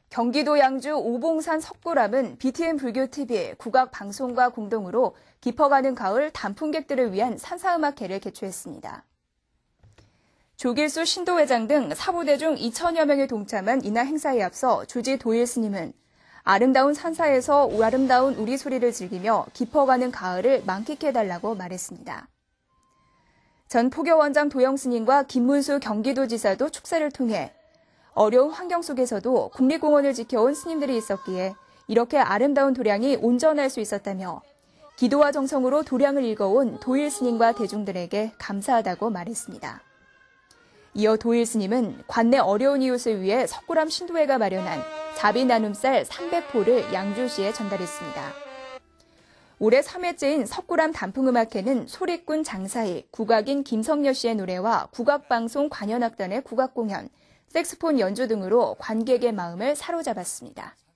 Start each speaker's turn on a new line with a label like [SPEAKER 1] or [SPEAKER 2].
[SPEAKER 1] 경기도 양주 오봉산 석굴암은 BTN 불교TV 국악방송과 공동으로 깊어가는 가을 단풍객들을 위한 산사음악회를 개최했습니다. 조길수 신도회장 등 사부대중 2천여 명이 동참한 이날 행사에 앞서 주지 도일 스님은 아름다운 산사에서 아름다운 우리 소리를 즐기며 깊어가는 가을을 만끽해달라고 말했습니다. 전 포교원장 도영 스님과 김문수 경기도지사도 축사를 통해 어려운 환경 속에서도 국립공원을 지켜온 스님들이 있었기에 이렇게 아름다운 도량이 온전할 수 있었다며 기도와 정성으로 도량을 읽어온 도일 스님과 대중들에게 감사하다고 말했습니다. 이어 도일 스님은 관내 어려운 이웃을 위해 석굴암 신도회가 마련한 자비 나눔쌀 300포를 양주시에 전달했습니다. 올해 3회째인 석굴암 단풍음악회는 소리꾼 장사희, 국악인 김성여 씨의 노래와 국악방송 관현악단의 국악공연, 색스폰 연주 등으로 관객의 마음을 사로잡았습니다.